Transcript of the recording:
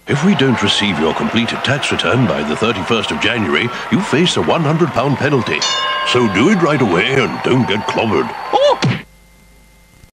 If we don't receive your completed tax return by the 31st of January, you face a £100 penalty. So do it right away and don't get clobbered.